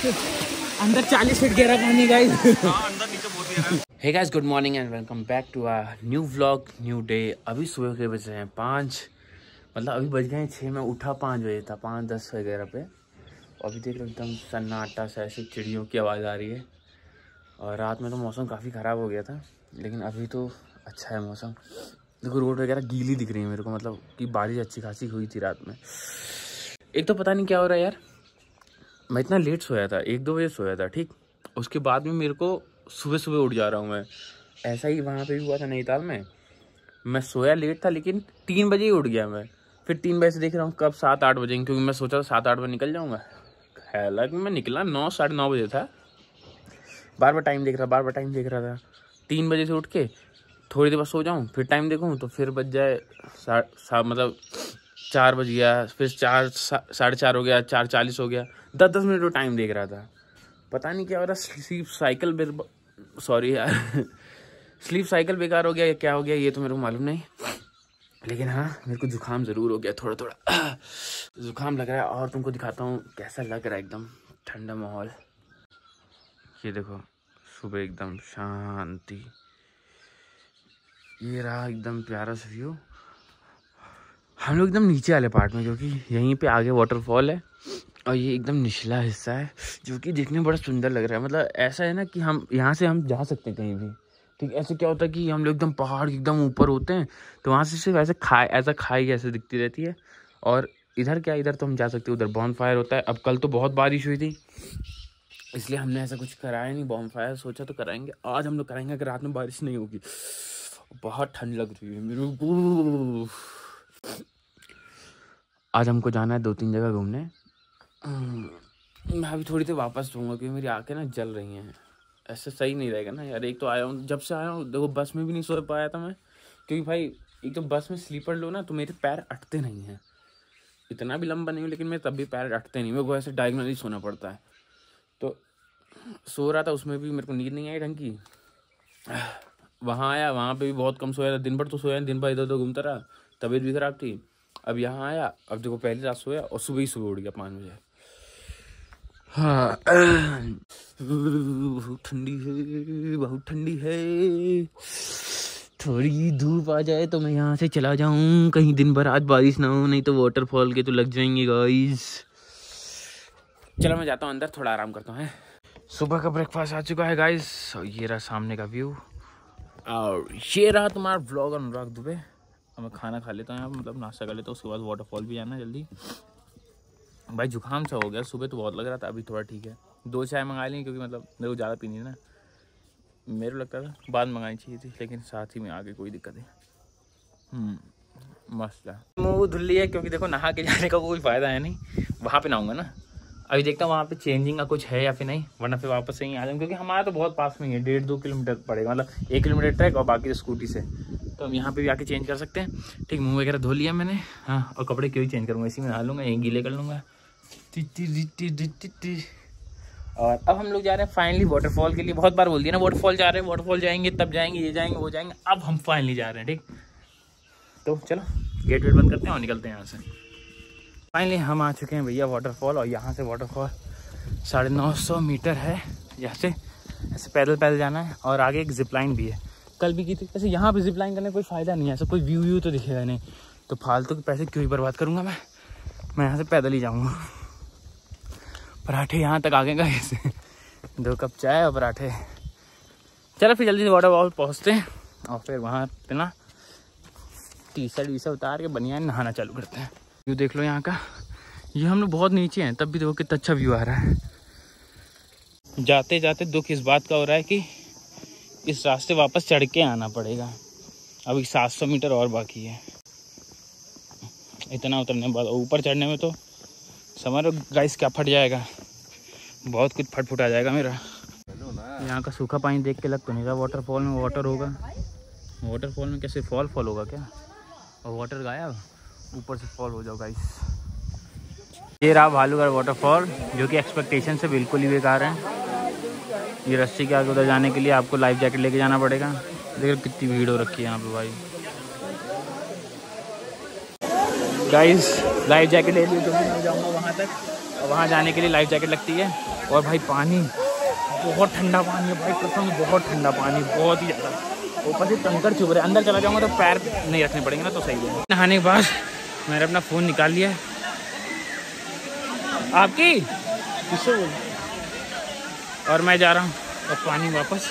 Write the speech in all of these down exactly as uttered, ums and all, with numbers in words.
अंदर चालीस फीट गहरा पानी गाइस। हाँ, अंदर नीचे बहुत गहरा। Hey guys, good morning and welcome back to a new vlog new day. अभी सुबह के बजे हैं पाँच, मतलब अभी बज गए हैं छः। मैं उठा पाँच बजे था, पाँच दस वगैरह पे। अभी देख लो एकदम सन्नाटा सा, ऐसी चिड़ियों की आवाज़ आ रही है। और रात में तो मौसम काफ़ी ख़राब हो गया था, लेकिन अभी तो अच्छा है मौसम। देखो रोड वगैरह गीली दिख रही है मेरे को, मतलब कि बारिश अच्छी खासी हुई थी रात में। एक तो पता नहीं क्या हो रहा है यार, मैं इतना लेट सोया था, एक दो बजे सोया था ठीक। उसके बाद में मेरे को सुबह सुबह उठ जा रहा हूँ मैं। ऐसा ही वहाँ पे भी हुआ था नैनीताल में। मैं सोया लेट था लेकिन तीन बजे ही उठ गया मैं। फिर तीन बजे से देख रहा हूँ कब सात आठ बजेंगे, क्योंकि मैं सोचा था सात आठ बजे निकल जाऊँगा। हालांकि मैं निकला नौ साढ़े नौ बजे था। बार बार टाइम देख रहा बार बार टाइम देख रहा था। तीन बजे से उठ के थोड़ी देर बाद सो जाऊँ, फिर टाइम देखूँ तो फिर बज जाए सा, सा मतलब चार बज गया। फिर चार साढ़े चार हो गया, चार चालीस हो गया। दस दस मिनट वो टाइम देख रहा था। पता नहीं क्या हो रहा, स्लीप साइकिल सॉरी यार स्लीप साइकिल बेकार हो गया या क्या हो गया, ये तो मेरे को मालूम नहीं। लेकिन हाँ, मेरे को जुकाम ज़रूर हो गया, थोड़ा थोड़ा जुकाम लग रहा है। और तुमको दिखाता हूँ कैसा लग रहा है, एकदम ठंडा माहौल। ये देखो सुबह एकदम शांति, ये रहा एकदम प्यारा सा व्यू। हम लोग एकदम नीचे वाले पार्ट में, क्योंकि यहीं पे आगे वाटरफॉल है और ये एकदम निचला हिस्सा है, जो कि देखने में बड़ा सुंदर लग रहा है। मतलब ऐसा है ना कि हम यहाँ से हम जा सकते हैं कहीं भी, ठीक। ऐसे क्या होता है कि हम लोग एकदम पहाड़ के एकदम ऊपर होते हैं, तो वहाँ से सिर्फ ऐसे खाई ऐसा खाई ऐसे दिखती रहती है। और इधर क्या, इधर तो हम जा सकते हैं, उधर बॉन फायर होता है। अब कल तो बहुत बारिश हुई थी, इसलिए हमने ऐसा कुछ कराया नहीं बॉन फायर। सोचा तो कराएंगे, आज हम लोग कराएंगे अगर रात में बारिश नहीं होगी। बहुत ठंड लग रही है मेरे को। आज हमको जाना है दो तीन जगह घूमने। मैं अभी थोड़ी देर वापस दूंगा, क्योंकि मेरी आंखें ना जल रही हैं। ऐसे सही नहीं रहेगा ना यार। एक तो आया हूँ, जब से आया हूँ देखो बस में भी नहीं सो पाया था मैं, क्योंकि भाई एक तो बस में स्लीपर लो ना तो मेरे पैर अटते नहीं हैं। इतना भी लंबा नहीं हूँ लेकिन मेरे तब भी पैर अटते नहीं, मेरे को ऐसे डायगोनली सोना पड़ता है। तो सो रहा था, उसमें भी मेरे को नींद नहीं आई ढंग की। वहाँ आया, वहाँ पे भी बहुत कम सोया था। दिन भर तो सोया, दिन भर इधर उधर घूमता रहा, तबीयत भी खराब थी। अब यहाँ आया, अब देखो पहली रात सोया और सुबह ही सुबह उठ गया पाँच बजे। हाँ बहुत ठंडी है, बहुत ठंडी है। थोड़ी धूप आ जाए तो मैं यहाँ से चला जाऊँ कहीं, दिन भर आज बारिश ना हो, नहीं तो वाटरफॉल के तो लग जाएंगे गाइस। चलो मैं जाता हूँ अंदर, थोड़ा आराम करता हूँ। सुबह का ब्रेकफास्ट आ चुका है गाइस, और ये रहा सामने का व्यू, और ये रहा तुम्हारा व्लॉग अनुराग दुबे। अब मैं खाना खा लेता हूँ यहाँ, मतलब नाश्ता कर लेता हूँ, उसके बाद वाटरफॉल भी जाना है जल्दी। भाई जुकाम सा हो गया, सुबह तो बहुत लग रहा था, अभी थोड़ा ठीक है। दो चाय मंगा ली, क्योंकि मतलब मेरे को ज़्यादा पीनी है ना, मेरे को लगता था बाद मंगानी चाहिए थी, लेकिन साथ ही में आगे कोई दिक्कत है। मस्त है। मुँह धुल लिया, क्योंकि देखो नहा के जाने का कोई फ़ायदा है नहीं, वहाँ पे नहाऊंगा ना। अभी देखता हूँ वहाँ पे चेंजिंग का कुछ है या फिर नहीं, वरना फिर वापस से ही आ जाऊँ, क्योंकि हमारा तो बहुत पास में ही है, डेढ़ दो किलोमीटर पड़ेगा, मतलब एक किलोमीटर ट्रैक और बाकी तो स्कूटी से। तो हम यहाँ पे भी आके चेंज कर सकते हैं, ठीक। मुंह वगैरह धो लिया मैंने, हाँ। और कपड़े क्यों ही चेंज करूँगा, इसी में नहा लूँगा, यहीं गीले कर लूँगा। और अब हम लोग जा रहे हैं फाइनली वाटरफॉल के लिए। बहुत बार बोल दिया ना वाटरफॉल जा रहे हैं, वाटरफॉल जाएंगे, तब जाएंगे, ये जाएंगे वो जाएंगे। अब हम फाइनली जा रहे हैं, ठीक। तो चलो गेट वेट बंद करते हैं और निकलते हैं यहाँ से। फाइनली हम आ चुके हैं भैया वाटरफॉल, और यहाँ से वाटरफॉल साढ़े नौ सौ मीटर है। यहाँ से ऐसे पैदल पैदल जाना है, और आगे एक जिप लाइन भी है, कल भी की थी। ऐसे यहाँ पे जिप लाइन करने कोई फ़ायदा नहीं है, ऐसा कोई व्यू व्यू तो दिखेगा नहीं, तो फालतू के पैसे क्यों ही बर्बाद करूँगा मैं मैं यहाँ से पैदल ही जाऊँगा। पराठे यहाँ तक आ गए गाइस, दो कप चाय और पराठे। चलो फिर जल्दी से वाटरफॉल पहुँचते हैं, और फिर वहाँ पे ना टी शर्ट वी शर्ट उतार के बढ़िया नहाना चालू करते हैं। व्यू देख लो यहाँ का, ये हम लोग बहुत नीचे हैं, तब भी देखो कितना अच्छा व्यू आ रहा है। जाते जाते दुख इस बात का हो रहा है कि इस रास्ते वापस चढ़ के आना पड़ेगा। अभी सात सौ मीटर और बाकी है, इतना उतरने बाद ऊपर चढ़ने में तो समझ लो गाइस क्या फट जाएगा, बहुत कुछ फट फुट आ जाएगा मेरा। यहाँ का सूखा पानी देख के लग तो नहीं रहा वाटरफॉल में वाटर होगा। वाटरफॉल में कैसे फॉल फॉल होगा क्या, और वाटर गायब, ऊपर से फॉल हो जाओ गाइस। ये रहा भालूगढ़ वाटरफॉल, जो कि एक्सपेक्टेशन से बिल्कुल ही बेकार है। ये रस्सी के आगे उधर जाने के लिए आपको लाइफ जैकेट लेके जाना पड़ेगा। देखो कितनी भीड़ हो रखी है यहाँ पे भाई। गाइस लाइफ जैकेट ले ली, तो मैं जाऊँगा वहाँ तक, और वहाँ जाने के लिए लाइफ जैकेट लगती है। और भाई पानी बहुत ठंडा पानी है भाई, कसम बहुत ठंडा पानी, बहुत ही ज़्यादा। ऊपर से कंकड़ चुभ रहे, अंदर चला जाऊँगा तो पैर नहीं रखने पड़ेंगे ना, तो सही है। नहाने के बाद मैंने अपना फ़ोन निकाल लिया है। आपकी किससे बोल, और मैं जा रहा हूँ अब पानी वापस।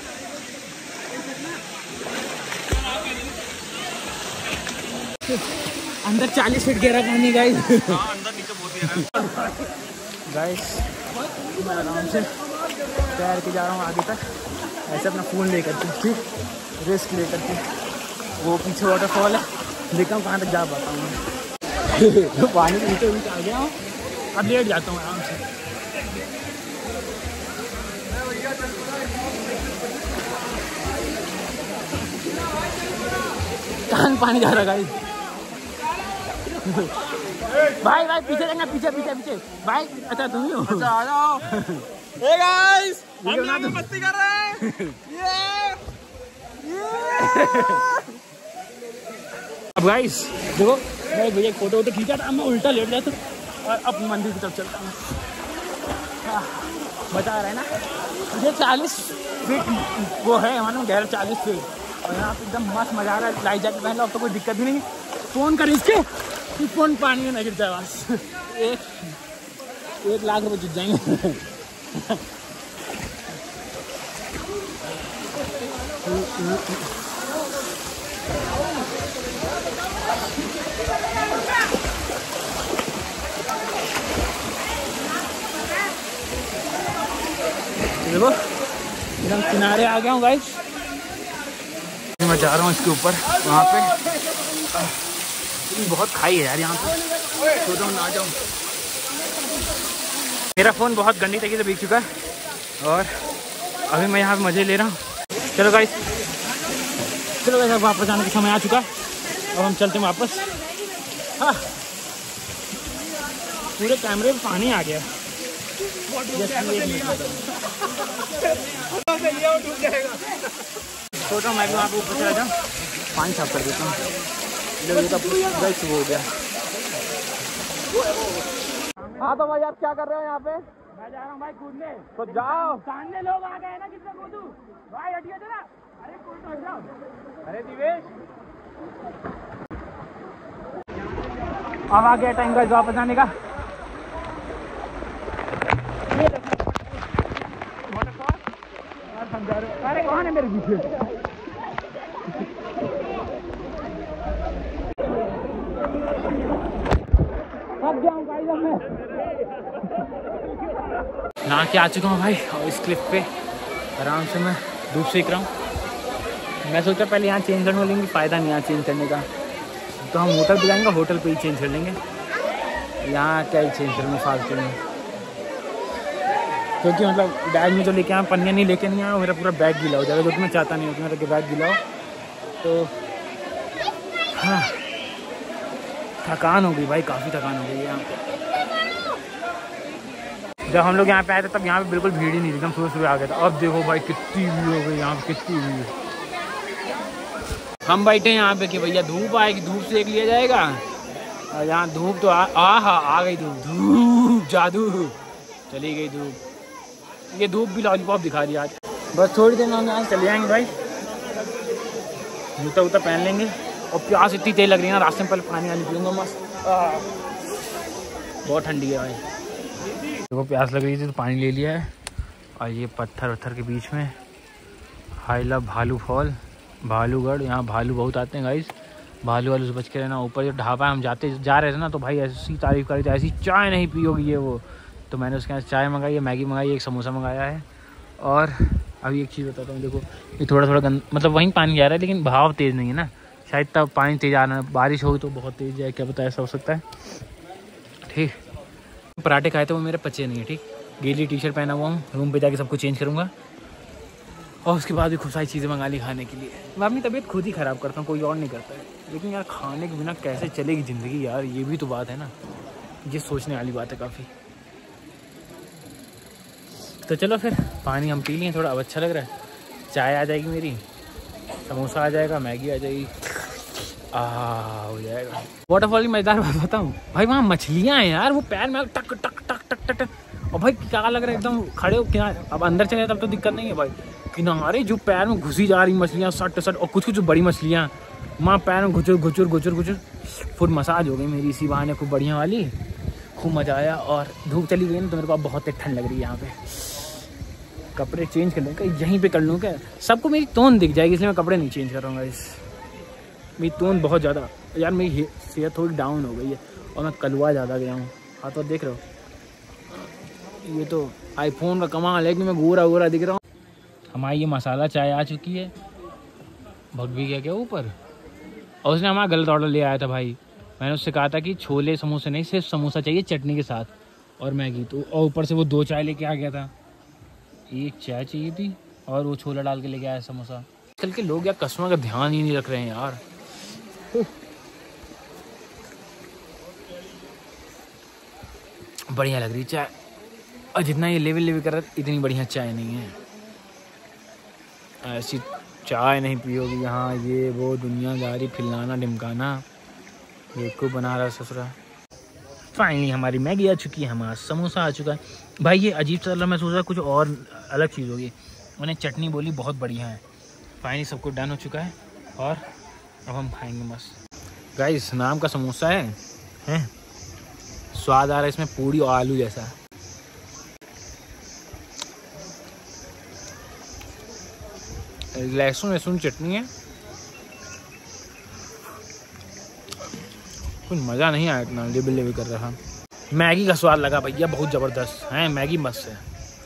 अंदर चालीस फीट गहरा पानी गाइस। हाँ, अंदर नीचे बहुत गहरा गाइस मैं आराम से तैर के जा रहा हूँ आगे तक, ऐसे अपना फ़ोन लेकर के, ठीक, रिस्क लेकर के। वो पीछे वाटरफॉल है, देखता हूँ कहाँ तक जा पाता हूँ। तो पानी के नीचे बीच आ गया हूँ, अब लेट जाता हूँ आराम से। कान पानी जा रहा गाइस। भाई भाई पीछे देखना, पीछे पीछे पीछे भाई। अच्छा तुम ही हो? अच्छा आ जाओ। हे गाइस हम यहाँ पे मस्ती कर रहे हैं। ये अब गाइस देखो, मैं भैया फोटो वोटो खींचा था, मैं उल्टा लेट गया था और अब मंदिर की तरफ चलता हूँ। बता रहा है ना, ये चालीस फीट वो है मानो गहरा, चालीस फीट। और यहाँ पे एकदम मस्त मजा आ रहा है। लाइफ जैकेट पहन लो, अब तो कोई दिक्कत भी नहीं। फ़ोन कर इसके फ़ोन पानी में नहीं गिरता है बस। एक एक लाख रुपए जीत जाएंगे। देखो एकदम किनारे आ गया हूँ गाइस। मैं जा रहा हूँ इसके ऊपर, वहाँ पे बहुत खाई है यार यहाँ पे, सोचता हूँ ना जाऊँ। मेरा फ़ोन बहुत गंदी तरीके से बिक चुका है और अभी मैं यहाँ पे मज़े ले रहा हूँ। चलो गाइस, चलो गाइस वापस जाने का समय आ चुका है, अब हम चलते हैं वापस। हाँ, पूरे कैमरे में पानी आ गया। सोच रहा हूँ मैं भी वहाँ पे ऊपर चला जाऊँ, पानी साफ कर देता हूँ। ये तो गैस हो गया। हाँ तो भाई आप क्या कर रहे हो यहाँ पे? मैं जा रहा हूँ भाई कूदने। तो जाओ, सामने लोग आ गए ना, किससे कूदूं भाई? हटिए जरा, अरे कूद तो जाओ। अरे दिवेश, अब आ गया टाइम गाइस वापस आने का। अरे कौन है मेरे पीछे? नहा के आ चुका हूँ भाई, और इस क्लिप पे आराम से मैं धूप सेक रहा हूँ। मैं सोचा पहले यहाँ चेंज करने लेंगे, फ़ायदा नहीं यहाँ चेंज करने का, तो हम होटल पे जाएंगे, होटल पे ही चेंज कर लेंगे। यहाँ क्या ही चेंज करेंगे फालतू में, क्योंकि मतलब बैग में जो लेके आया, पन्नियाँ नहीं लेके नहीं आया, मेरा पूरा बैग गीला हो जाएगा, जो कि मैं चाहता नहीं हूँ कि मेरा बैग गीला हो। तो हाँ, थकान हो गई भाई, काफ़ी थकान हो गई है यहाँ पे। जब हम लोग यहाँ पे आए थे तब यहाँ पे बिल्कुल भीड़ ही नहीं थी, एकदम सुबह सुबह आ गया था। अब देखो भाई कितनी भीड़ हो गई यहाँ पे, कितनी भीड़। हम बैठे हैं यहाँ पे कि भैया धूप आएगी, धूप सेक लिया जाएगा। और यहाँ धूप तो आ आ, आ, आ गई धूप, धूप जादू, चली गई धूप। ये धूप भी लॉलीपॉप दिखा रही है आज। बस थोड़ी देर में हम यहाँ चले जाएंगे भाई, जूता वूता पहन लेंगे। और प्यास इतनी तेज लग रही है ना, रास्ते में पहले पानी वानी पीऊँगा मस्त। बहुत ठंडी है भाई। देखो प्यास लग रही थी तो पानी ले लिया है। और ये पत्थर वत्थर के बीच में आई लव भालू फॉल, भालूगढ़। यहाँ भालू बहुत आते हैं गाइस, भालू वालू से बच के रहना। ऊपर जो ढाबा है, हम जाते जा रहे थे ना, तो भाई ऐसी तारीफ करी थी, ऐसी चाय नहीं पियोगी ये वो। तो मैंने उसके यहाँ चाय मंगाई है, मैगी मंगाई, एक समोसा मंगाया है। और अभी एक चीज़ बताता हूँ, देखो ये थोड़ा थोड़ा गंद, मतलब वहीं पानी जा रहा है, लेकिन भाव तेज़ नहीं है ना, शायद तब पानी तेज़ आना है। बारिश होगी तो बहुत तेज़ जाए, क्या पता, ऐसा हो सकता है। ठीक, पराठे खाए थे वो मेरे पचे नहीं है। ठीक, गीली टी शर्ट पहना हुआ हूँ, रूम पे जाके सब कुछ चेंज करूँगा। और उसके बाद भी खूब सारी चीज़ें मंगा ली खाने के लिए। मैं अपनी तबीयत खुद ही ख़राब करता हूँ, कोई और नहीं करता है। लेकिन यार खाने के बिना कैसे चलेगी ज़िंदगी यार, ये भी तो बात है ना, ये सोचने वाली बात है काफ़ी। तो चलो फिर पानी हम पी लिए, थोड़ा अब अच्छा लग रहा है। चाय आ जाएगी मेरी, समोसा आ जाएगा, मैगी आ जाएगी, आ हो जाएगा। वाटरफॉल की मज़ेदार बात बताऊँ भाई, वहाँ मछलियाँ हैं यार, वो पैर में टक टक टक टक टक टक, और भाई क्या लग रहा है एकदम खड़े हो किनारे, अब अंदर चले तब तो दिक्कत नहीं है भाई। किनारे जो पैर में घुसी जा रही मछलियाँ सट सट, और कुछ कुछ बड़ी मछलियाँ माँ पैर में घुचुर घुचुर घुचुर घुचुर। फुल मसाज हो गई मेरी इसी बहाने खूब बढ़िया वाली, खूब मज़ा आया। और धूप चली गई ना तो मेरे को बहुत तेज ठंड लग रही है यहाँ पे। कपड़े चेंज कर लूँगा यहीं पे कर लूँ क्या, सबको मेरी तोन दिख जाएगी इसलिए मैं कपड़े नहीं चेंज कर रहा हूँ। इस मेरी तोन बहुत ज़्यादा यार, मेरी सेहत थोड़ी डाउन हो गई है और मैं कलवा ज़्यादा गया हूँ। हाँ तो देख रहे हो, ये तो आईफोन का कमाल है कि मैं गोरा गोरा दिख रहा हूँ। हमारी ये मसाला चाय आ चुकी है, भग भी गया क्या ऊपर। और उसने हमारा गलत ऑर्डर ले आया था भाई। मैंने उससे कहा था कि छोले समोसे नहीं, सिर्फ समोसा चाहिए चटनी के साथ और मैगी, तो और ऊपर से वो दो चाय लेके आ गया था। एक चाय चाहिए थी और वो छोला डाल के लेके आया समोसा। आजकल के लोग यार कस्टमर का ध्यान ही नहीं रख रहे हैं यार। बढ़िया लग रही चाय, और जितना ये लेवल लेवल कर रहा है इतनी बढ़िया चाय नहीं है। ऐसी चाय नहीं पियोगी यहाँ, ये वो दुनियादारी फिलाना ढिमकाना देखो बना रहा ससुरा। फाइनली हमारी मैगी आ चुकी है, हमारा समोसा आ चुका है। भाई ये अजीब सा लग, मैं सोच रहा कुछ और अलग चीज़ होगी, उन्हें चटनी बोली बहुत बढ़िया है। फाइनली सब कुछ डन हो चुका है और अब हम खाएंगे मस्त। गाइस नाम का समोसा है, हैं स्वाद आ रहा है इसमें पूरी और आलू जैसा। लहसुन लहसुन चटनी है, कुछ मज़ा नहीं आया, इतना लेबल लेबल कर रहा। मैगी का स्वाद लगा भैया बहुत ज़बरदस्त है, मैगी मस्त है।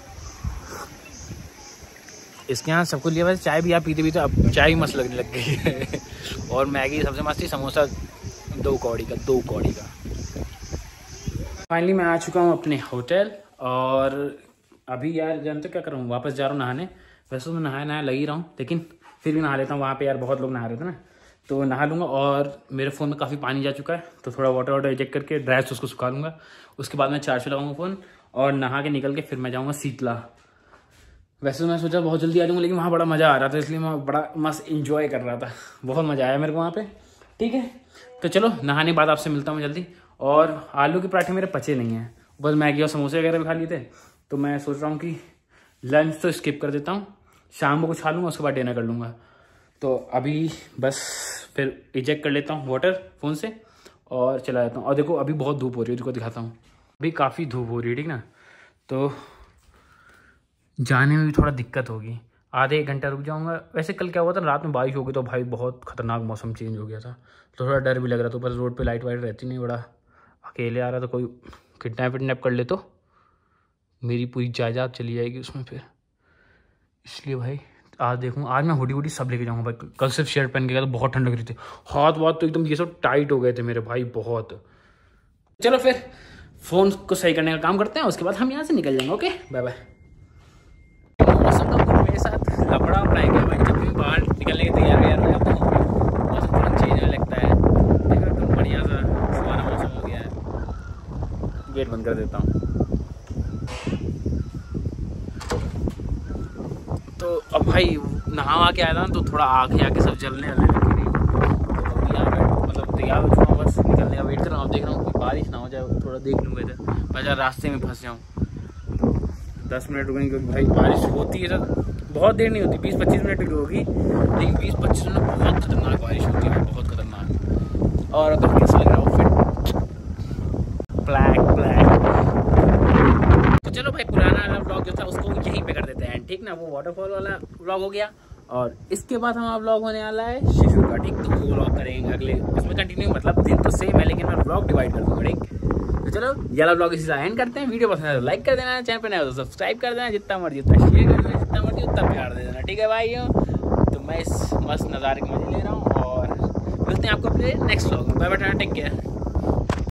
इसके यहाँ सबको लिया वैसे चाय भी आप पीते पीते अब चाय भी मस्त लगने लग गई है। और मैगी सबसे मस्त थी, समोसा दो कौड़ी का दो कौड़ी का। फाइनली मैं आ चुका हूँ अपने होटल और अभी यार जानते क्या कर रहा हूँ, वापस जा रहा हूँ नहाने। वैसे तो मैं नहाया नहाया लग ही रहा हूँ, लेकिन फिर भी नहा लेता हूँ। वहाँ पे यार बहुत लोग नहा रहे थे ना, तो नहा लूँगा। और मेरे फ़ोन में काफ़ी पानी जा चुका है, तो थोड़ा वाटर वाटर इजेक्ट करके ड्राई से उसको सुखा लूँगा। उसके बाद मैं चार्ज पे लगाऊंगा फ़ोन और नहा के निकल के फिर मैं जाऊँगा शीतला। वैसे तो मैं सोचा बहुत जल्दी आ जाऊँगा, लेकिन वहाँ बड़ा मज़ा आ रहा था, इसलिए मैं बड़ा मस्त इंजॉय कर रहा था। बहुत मज़ा आया मेरे को वहाँ पे। ठीक है तो चलो नहाने के बाद आपसे मिलता हूँ जल्दी। और आलू के पराठे मेरे पचे नहीं हैं, बस मैगी और समोसे वगैरह भी खा लिए थे, तो मैं सोच रहा हूँ कि लंच तो स्किप कर देता हूँ, शाम को कुछ खा लूँगा, उसके बाद डिनर कर लूँगा। तो अभी बस फिर इजेक्ट कर लेता हूँ वाटर फ़ोन से और चला जाता हूँ। और देखो अभी बहुत धूप हो रही है, देखो दिखाता हूँ, अभी काफ़ी धूप हो रही है ठीक ना, तो जाने में भी थोड़ा दिक्कत होगी। आधे एक घंटा रुक जाऊँगा। वैसे कल क्या हुआ था, रात में बारिश हो गई तो भाई बहुत खतरनाक मौसम चेंज हो गया था, तो थोड़ा डर भी लग रहा था। ऊपर रोड पे लाइट वाइट रहती नहीं, बड़ा अकेले आ रहा था, कोई किडनैप विडनैप कर ले तो मेरी पूरी जायदाद चली जाएगी उसमें फिर। इसलिए भाई आज देखूँ, आज मैं हुडी वुडी सब लेके जाऊँगा भाई। कल सिर्फ शर्ट पहन के गया तो बहुत ठंड लग रही थी, हाथ वाथ तो एकदम ये सब टाइट हो गए थे मेरे भाई बहुत। चलो फिर फ़ोन को सही करने का काम करते हैं, उसके बाद हम यहाँ से निकल जाएंगे। Okay bye bye. मौसम का कुछ मेरे साथ लफड़ा अपनाएंगे भाई, जब भी बाहर निकलने की तैयारी यार मैं मौसम थोड़ा चेंज होने लगता है। देखो एकदम बढ़िया सा सुहाना मौसम हो गया है। गेट बंद कर देता हूँ। तो अब भाई नहा के आया था तो थोड़ा आँखें आके सब जलने लगे लगी थी, तो अभी यहाँ पे मतलब तैयार हो चुका हूँ, बस निकलने का वेट कर रहा हूँ। अब देख रहा हूँ बारिश ना हो जाए, थोड़ा देख लूँगा इधर, मैं रास्ते में फंस जाऊँ। दस मिनट रुकेंगे क्योंकि भाई बारिश होती है सर, बहुत देर नहीं होती, बीस पच्चीस मिनट की होगी, लेकिन बीस पच्चीस मिनट बहुत खतरनाक बारिश होती है, बहुत खतरनाक। और अगर कैसा लग रहा हो फिर ब्लैक ब्लैक। तो चलो भाई पुराना वाला ब्लॉग जो था उसको यहीं पे कर देते हैं ठीक ना, वो वाटरफॉल वाला ब्लॉग हो गया। और इसके बाद हमारा ब्लॉग होने वाला है शिशु का, ठीक, तो वो ब्लॉग करेंगे अगले, इसमें कंटिन्यू, मतलब दिन तो सेम है लेकिन मैं ब्लॉग डिवाइड कर दूँगा ठीक। तो चलो ये वाला ब्लॉग इसी एंड करते हैं। वीडियो पसंद है तो लाइक कर देना, चैनल पे नया हो तो सब्सक्राइब कर देना, जितना मर्जी उतना शेयर कर देना, जितना मर्जी उतना प्यार दे देना ठीक है भाइयों। तो मैं इस मस्त नज़ारे के मजे ले रहा हूँ और मिलते हैं आपको अपने नेक्स्ट ब्लॉग में। Bye bye, take care.